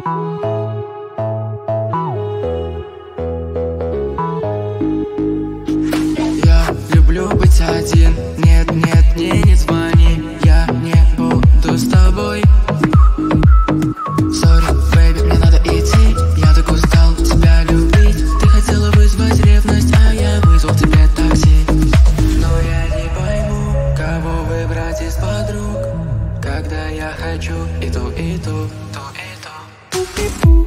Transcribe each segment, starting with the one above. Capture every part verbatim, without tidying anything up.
Я люблю быть один. Нет, нет, мне не звони. Я не буду с тобой. Sorry, baby, мне надо идти. Я так устал тебя любить. Ты хотела вызвать ревность, а я вызвал тебе такси. Но я не пойму, кого выбрать из подруг, когда я хочу и ту, и ту, ту, и ту.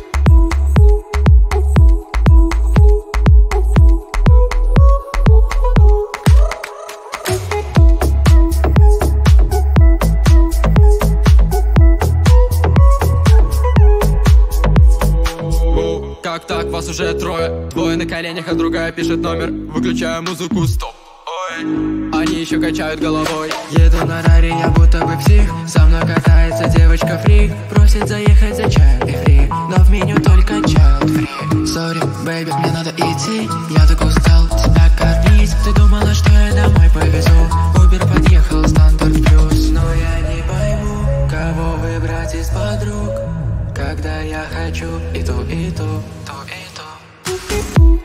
Как так, вас уже трое? Двое на коленях, а другая пишет номер. Выключаю музыку, стоп. Ой, они еще качают головой. Еду на раре, я будто бы псих. Со мной катается девочка фрик. Просит заехать за чаем и фри, но в меню только child free. Sorry, baby, мне надо идти. Я так устал тебя кормить. Ты думала, что я домой повезу? Убер подъехал, стандарт плюс. Но я не пойму, кого выбрать из подруг, когда я хочу и ту, и ту, ту, и ту.